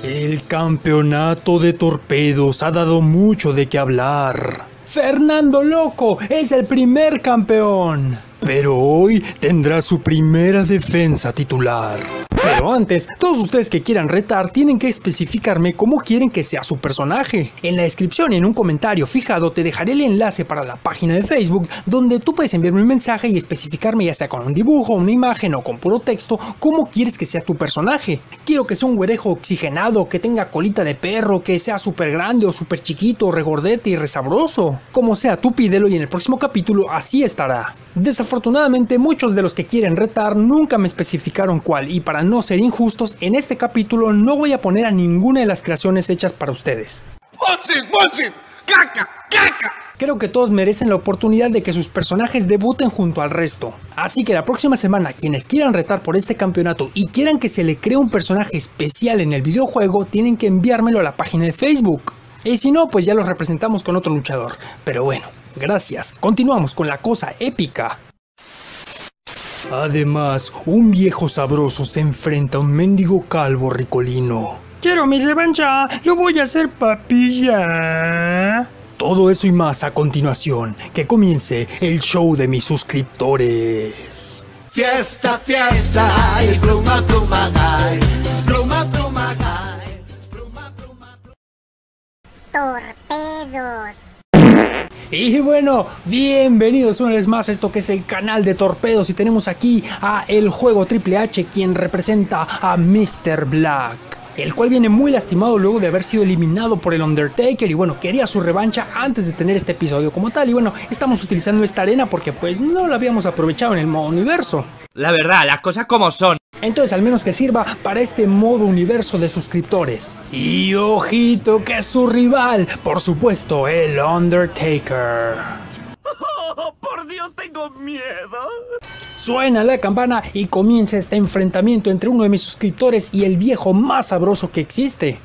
El campeonato de torpedos ha dado mucho de qué hablar. Fernando Loco es el primer campeón, pero hoy tendrá su primera defensa titular. Pero antes, todos ustedes que quieran retar tienen que especificarme cómo quieren que sea su personaje. En la descripción y en un comentario fijado te dejaré el enlace para la página de Facebook donde tú puedes enviarme un mensaje y especificarme, ya sea con un dibujo, una imagen o con puro texto, cómo quieres que sea tu personaje. Quiero que sea un güerejo oxigenado, que tenga colita de perro, que sea súper grande o súper chiquito, regordete y resabroso. Como sea, tú pídelo y en el próximo capítulo así estará. Desafortunadamente, muchos de los que quieren retar nunca me especificaron cuál, y para no ser injustos, en este capítulo no voy a poner a ninguna de las creaciones hechas para ustedes. ¡Bullshit! ¡Caca! Creo que todos merecen la oportunidad de que sus personajes debuten junto al resto. Así que la próxima semana, quienes quieran retar por este campeonato y quieran que se le cree un personaje especial en el videojuego, tienen que enviármelo a la página de Facebook. Y si no, pues ya los representamos con otro luchador. Pero bueno, gracias. Continuamos con la cosa épica. Además, un viejo sabroso se enfrenta a un mendigo calvo ricolino. Quiero mi revancha, lo voy a hacer papilla. Todo eso y más a continuación. Que comience el show de mis suscriptores. Fiesta, y pluma, ay. Pluma, ay. Pluma. Torpedos. Y bueno, bienvenidos una vez más a esto que es el canal de torpedos, y tenemos aquí a El Juego Triple H, quien representa a Mr. Black, el cual viene muy lastimado luego de haber sido eliminado por el Undertaker y bueno, quería su revancha antes de tener este episodio como tal. Y bueno, estamos utilizando esta arena porque pues no la habíamos aprovechado en el modo universo. La verdad, las cosas como son. Entonces al menos que sirva para este modo universo de suscriptores. Y ojito que es su rival, por supuesto, el Undertaker. Oh, por Dios, tengo miedo. Suena la campana y comienza este enfrentamiento entre uno de mis suscriptores y el viejo más sabroso que existe.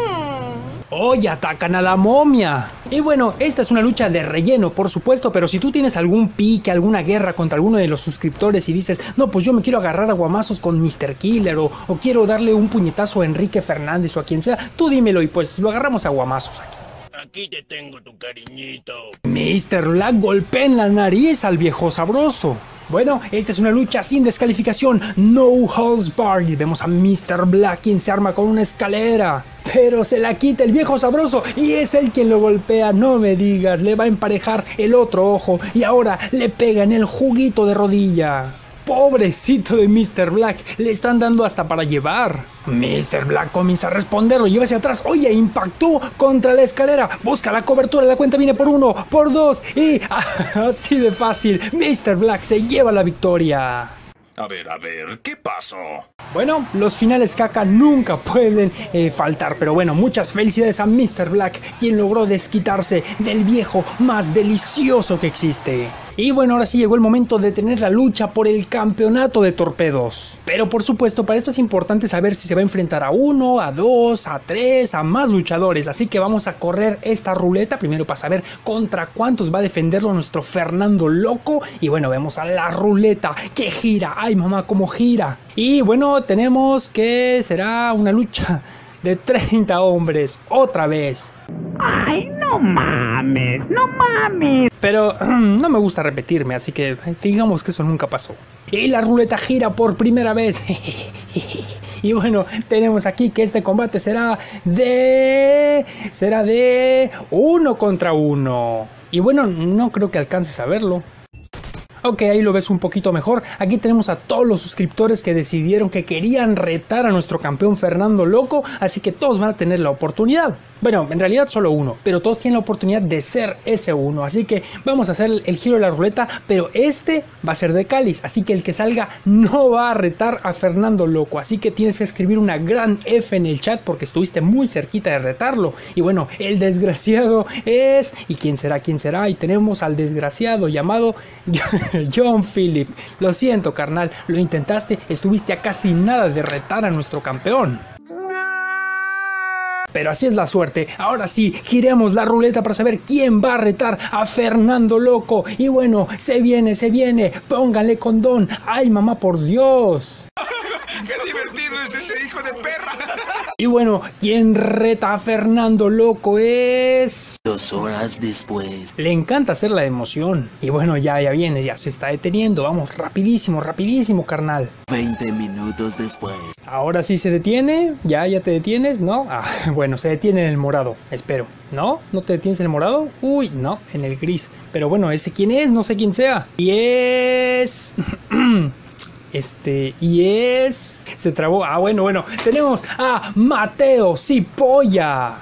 Hoy atacan a la momia. Y bueno, esta es una lucha de relleno, por supuesto, pero si tú tienes algún pique, alguna guerra contra alguno de los suscriptores y dices, no, pues yo me quiero agarrar a guamazos con Mr. Killer o quiero darle un puñetazo a Enrique Fernández o a quien sea, tú dímelo y pues lo agarramos a guamazos aquí. Aquí te tengo tu cariñito. Mr. Black golpea en la nariz al viejo sabroso. Bueno, esta es una lucha sin descalificación, no holds barred, y vemos a Mr. Black quien se arma con una escalera, pero se la quita el viejo sabroso y es él quien lo golpea, no me digas, le va a emparejar el otro ojo y ahora le pega en el juguito de rodilla. Pobrecito de Mr. Black, le están dando hasta para llevar. Mr. Black comienza a responder, lo lleva hacia atrás. Oye, impactó contra la escalera. Busca la cobertura, la cuenta viene por 1, por 2 y así de fácil. Mr. Black se lleva la victoria. A ver, ¿qué pasó? Bueno, los finales caca nunca pueden faltar, pero bueno, muchas felicidades a Mr. Black, quien logró desquitarse del viejo más delicioso que existe. Y bueno, ahora sí llegó el momento de tener la lucha por el campeonato de torpedos. Pero por supuesto, para esto es importante saber si se va a enfrentar a 1, a 2, a 3, a más luchadores. Así que vamos a correr esta ruleta primero para saber contra cuántos va a defenderlo nuestro Fernando Loco. Y bueno, vemos a la ruleta que gira. ¡Ay, mamá, cómo gira! Y bueno, tenemos que será una lucha de 30 hombres, otra vez. Ay, no mames. Pero no me gusta repetirme, así que digamos que eso nunca pasó. Y la ruleta gira por primera vez. Y bueno, tenemos aquí que este combate será de 1 contra 1. Y bueno, no creo que alcances a verlo. Ok, ahí lo ves un poquito mejor. Aquí tenemos a todos los suscriptores que decidieron que querían retar a nuestro campeón Fernando Loco, así que todos van a tener la oportunidad. Bueno, en realidad solo uno, pero todos tienen la oportunidad de ser ese uno, así que vamos a hacer el giro de la ruleta, pero este va a ser de cáliz, así que el que salga no va a retar a Fernando Loco, así que tienes que escribir una gran F en el chat porque estuviste muy cerquita de retarlo. Y bueno, el desgraciado es... ¿Y quién será? Y tenemos al desgraciado llamado John Philip. Lo siento, carnal, lo intentaste, estuviste a casi nada de retar a nuestro campeón. Pero así es la suerte. Ahora sí, giremos la ruleta para saber quién va a retar a Fernando Loco. Y bueno, se viene. Pónganle condón. ¡Ay, mamá, por Dios! ¡Qué divertido es ese hijo de perra! Y bueno, quien reta a Fernando Loco es... 2 horas después. Le encanta hacer la emoción. Y bueno, ya viene, ya se está deteniendo. Vamos, rapidísimo, carnal. 20 minutos después. Ahora sí se detiene. ¿Ya te detienes? ¿No? Bueno, se detiene en el morado, espero. ¿No? ¿No te detienes en el morado? Uy, no, en el gris. Pero bueno, ¿ese quién es? No sé quién sea. Y es... Se trabó. Bueno, tenemos a Mateo Cipolla.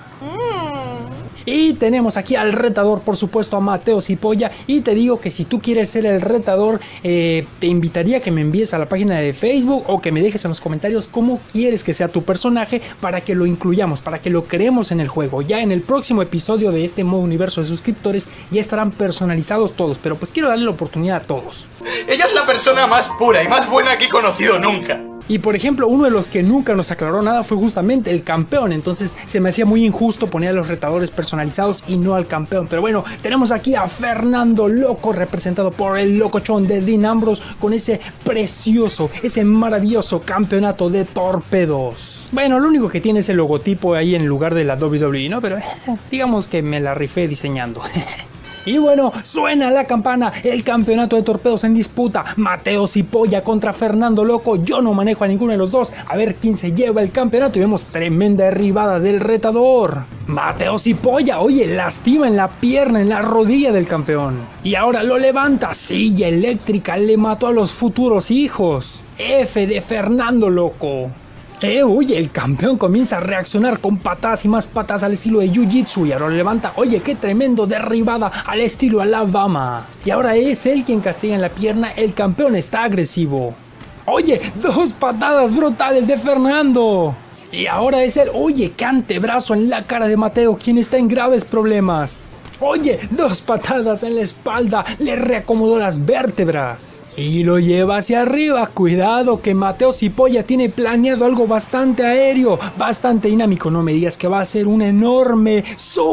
Y tenemos aquí al retador, por supuesto, a Mateo Cipolla. Y te digo que si tú quieres ser el retador, te invitaría a que me envíes a la página de Facebook o que me dejes en los comentarios cómo quieres que sea tu personaje para que lo incluyamos, para que lo creemos en el juego. Ya en el próximo episodio de este modo universo de suscriptores ya estarán personalizados todos, pero pues quiero darle la oportunidad a todos. Ella es la persona más pura y más buena que he conocido nunca. Y por ejemplo, uno de los que nunca nos aclaró nada fue justamente el campeón. Entonces se me hacía muy injusto poner a los retadores personalizados y no al campeón. Pero bueno, tenemos aquí a Fernando Loco, representado por el locochón de Dean Ambrose, con ese precioso, ese maravilloso campeonato de torpedos. Bueno, lo único que tiene es el logotipo ahí en lugar de la WWE, ¿no? Pero digamos que me la rifé diseñando. Y bueno, suena la campana, el campeonato de torpedos en disputa, Mateo Cipolla contra Fernando Loco. Yo no manejo a ninguno de los dos, a ver quién se lleva el campeonato. Y vemos tremenda derribada del retador. Mateo Cipolla, oye, lastima en la pierna, en la rodilla del campeón. Y ahora lo levanta, silla eléctrica, le mató a los futuros hijos. F de Fernando Loco. Oye, el campeón comienza a reaccionar con patadas y más patadas al estilo de Jiu-Jitsu y ahora lo levanta. Oye, qué tremendo derribada al estilo Alabama. Y ahora es él quien castiga en la pierna. El campeón está agresivo. Oye, 2 patadas brutales de Fernando. Y ahora es él. Oye, qué antebrazo en la cara de Mateo, quien está en graves problemas. Oye, 2 patadas en la espalda, le reacomodó las vértebras y lo lleva hacia arriba. Cuidado que Mateo Cipolla tiene planeado algo bastante aéreo, bastante dinámico. No me digas que va a ser un enorme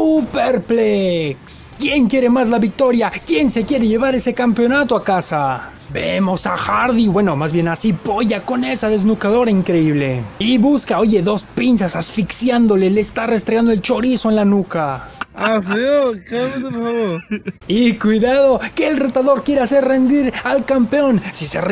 superplex. ¿Quién quiere más la victoria? ¿Quién se quiere llevar ese campeonato a casa? Vemos a Hardy, bueno, más bien a Cipolla con esa desnucadora increíble. Y busca, oye, 2 pinzas asfixiándole, le está restregando el chorizo en la nuca. Feo, cálmate, por favor. Y cuidado, que el retador quiere hacer rendir al campeón. Si se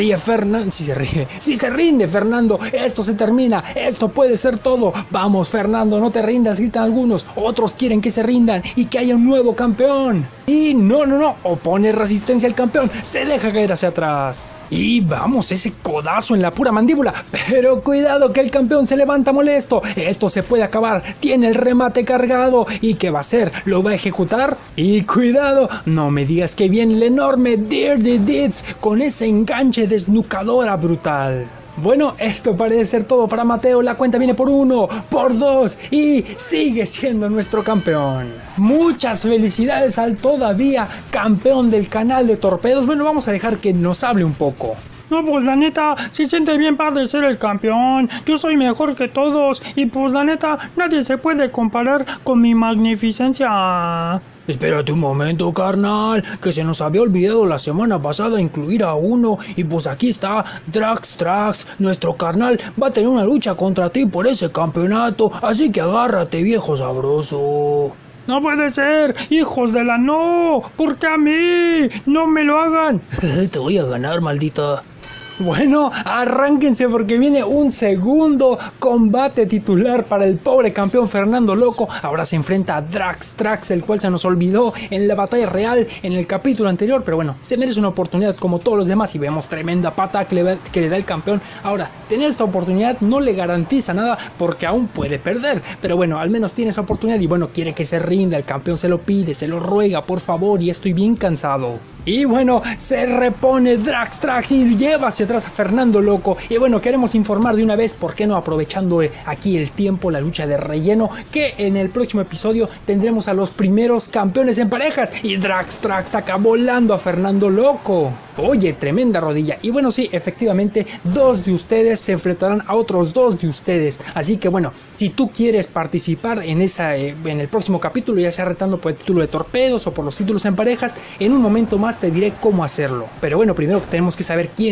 rinde Fernando, esto se termina, esto puede ser todo. Vamos, Fernando, no te rindas, gritan algunos. Otros quieren que se rindan y que haya un nuevo campeón. Y no, opone resistencia al campeón, se deja caer hacia atrás. Y vamos, ese codazo en la pura mandíbula. Pero cuidado que el campeón se levanta molesto. Esto se puede acabar, tiene el remate cargado. ¿Y qué va a hacer? ¿Lo va a ejecutar? Y cuidado, no me digas que viene el enorme Dirty Deeds con ese enganche desnucadora brutal. Bueno, esto parece ser todo para Mateo. La cuenta viene por 1, por 2 y sigue siendo nuestro campeón. Muchas felicidades al todavía campeón del canal de torpedos. Bueno, vamos a dejar que nos hable un poco. No, pues la neta, se siente bien padre ser el campeón. Yo soy mejor que todos. Y pues la neta, nadie se puede comparar con mi magnificencia. Espérate un momento, carnal, que se nos había olvidado la semana pasada incluir a uno. Y pues aquí está Drax, nuestro carnal va a tener una lucha contra ti por ese campeonato. Así que agárrate, viejo sabroso. No puede ser, hijos de la no. ¿Por qué a mí? No me lo hagan. Te voy a ganar, maldita. Bueno, arránquense porque viene un segundo combate titular para el pobre campeón Fernando Loco. Ahora se enfrenta a Drax, el cual se nos olvidó en la batalla real en el capítulo anterior. Pero bueno, se merece una oportunidad como todos los demás y vemos tremenda pata que le da el campeón. Ahora, tener esta oportunidad no le garantiza nada porque aún puede perder. Pero bueno, al menos tiene esa oportunidad y bueno, quiere que se rinda. El campeón se lo pide, se lo ruega, por favor, y estoy bien cansado. Y bueno, se repone Drax y lleva hacia atrás a Fernando Loco. Y bueno, queremos informar de una vez, ¿por qué no? Aprovechando aquí el tiempo, la lucha de relleno, que en el próximo episodio tendremos a los primeros campeones en parejas. Y Drax saca volando a Fernando Loco. Oye, tremenda rodilla. Y bueno, sí, efectivamente, 2 de ustedes se enfrentarán a otros 2 de ustedes. Así que bueno, si tú quieres participar en el próximo capítulo, ya sea retando por el título de torpedos o por los títulos en parejas, en un momento más te diré cómo hacerlo. Pero bueno, primero tenemos que saber quién es el campeón.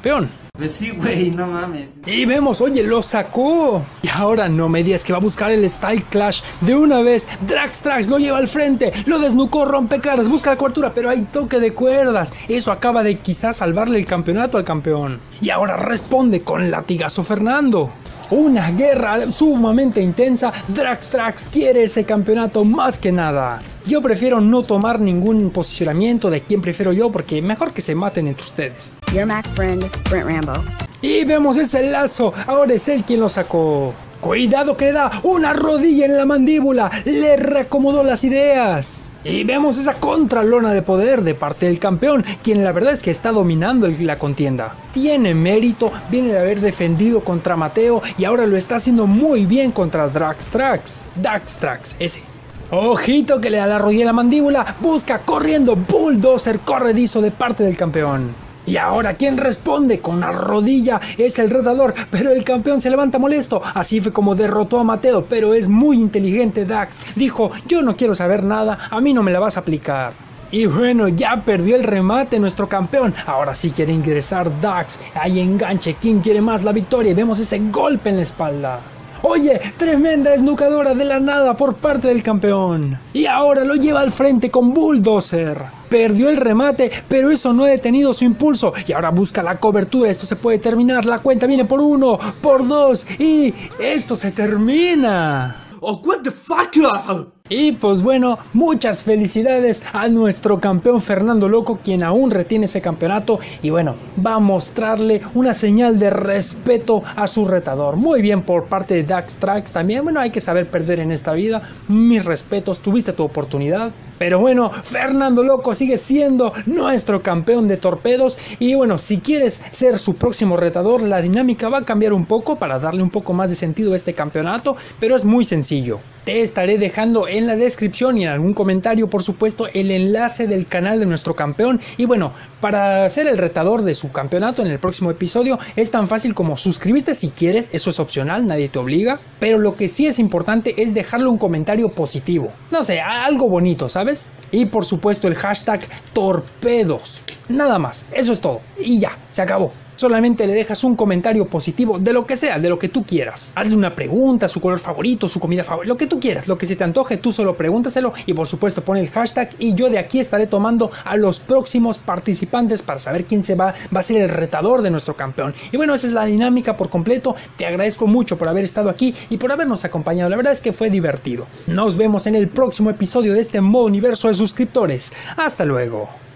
campeón. Pues sí, güey, no mames. Y vemos, oye, lo sacó. Y ahora no me digas que va a buscar el Style Clash de una vez. Drax lo lleva al frente, lo desnucó, rompe caras, busca la cobertura, pero hay toque de cuerdas. Eso acaba de quizás salvarle el campeonato al campeón. Y ahora responde con latigazo Fernando. Una guerra sumamente intensa. Drax quiere ese campeonato más que nada. Yo prefiero no tomar ningún posicionamiento de quién prefiero yo, porque mejor que se maten entre ustedes. Your Mac friend, Brent Rambo. Y vemos ese lazo. Ahora es él quien lo sacó. Cuidado que le da una rodilla en la mandíbula. Le reacomodó las ideas. Y vemos esa contralona de poder de parte del campeón, quien la verdad es que está dominando la contienda. Tiene mérito, viene de haber defendido contra Mateo y ahora lo está haciendo muy bien contra Drax, ese. Ojito que le da la rodilla en la mandíbula, busca corriendo bulldozer corredizo de parte del campeón. Y ahora quien responde con la rodilla es el retador, pero el campeón se levanta molesto. Así fue como derrotó a Mateo, pero es muy inteligente Dax. Dijo, yo no quiero saber nada, a mí no me la vas a aplicar. Y bueno, ya perdió el remate nuestro campeón. Ahora sí quiere ingresar Dax. Hay enganche, ¿quién quiere más la victoria? Y vemos ese golpe en la espalda. Oye, tremenda desnucadora de la nada por parte del campeón. Y ahora lo lleva al frente con bulldozer. Perdió el remate, pero eso no ha detenido su impulso. Y ahora busca la cobertura. Esto se puede terminar. La cuenta viene por 1, por 2 y esto se termina. Oh, what the fuck? Y pues bueno, muchas felicidades a nuestro campeón Fernando Loco, quien aún retiene ese campeonato y bueno, va a mostrarle una señal de respeto a su retador. Muy bien por parte de Dax también. Bueno, hay que saber perder en esta vida. Mis respetos, tuviste tu oportunidad. Pero bueno, Fernando Loco sigue siendo nuestro campeón de torpedos. Y bueno, si quieres ser su próximo retador, la dinámica va a cambiar un poco para darle un poco más de sentido a este campeonato. Pero es muy sencillo. Te estaré dejando en la descripción y en algún comentario, por supuesto, el enlace del canal de nuestro campeón. Y bueno, para ser el retador de su campeonato en el próximo episodio es tan fácil como suscribirte si quieres. Eso es opcional, nadie te obliga. Pero lo que sí es importante es dejarle un comentario positivo. No sé, algo bonito, ¿sabes? Y por supuesto el hashtag torpedos. Nada más, eso es todo. Y ya, se acabó. Solamente le dejas un comentario positivo de lo que sea, de lo que tú quieras. Hazle una pregunta, su color favorito, su comida favorita, lo que tú quieras, lo que se te antoje, tú solo pregúntaselo y por supuesto pon el hashtag y yo de aquí estaré tomando a los próximos participantes para saber quién va a ser el retador de nuestro campeón. Y bueno, esa es la dinámica por completo. Te agradezco mucho por haber estado aquí y por habernos acompañado. La verdad es que fue divertido. Nos vemos en el próximo episodio de este modo universo de suscriptores. Hasta luego.